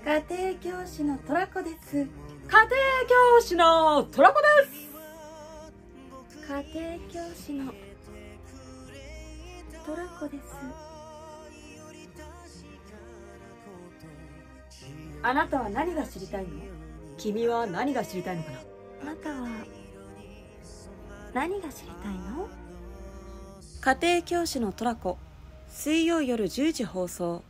家庭教師のトラコです。 家庭教師のトラコです。 家庭教師のトラコです。 あなたは何が知りたいの？君は何が知りたいのかな？ あなたは何が知りたいの？ 家庭教師のトラコ、水曜夜10時放送。